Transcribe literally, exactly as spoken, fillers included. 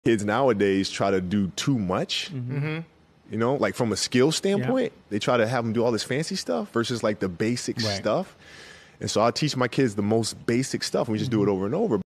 Kids nowadays try to do too much, Mm-hmm. you know, like from a skill standpoint, yeah. they try to have them do all this fancy stuff versus like the basic right. stuff. And so I teach my kids the most basic stuff and we just mm-hmm. do it over and over.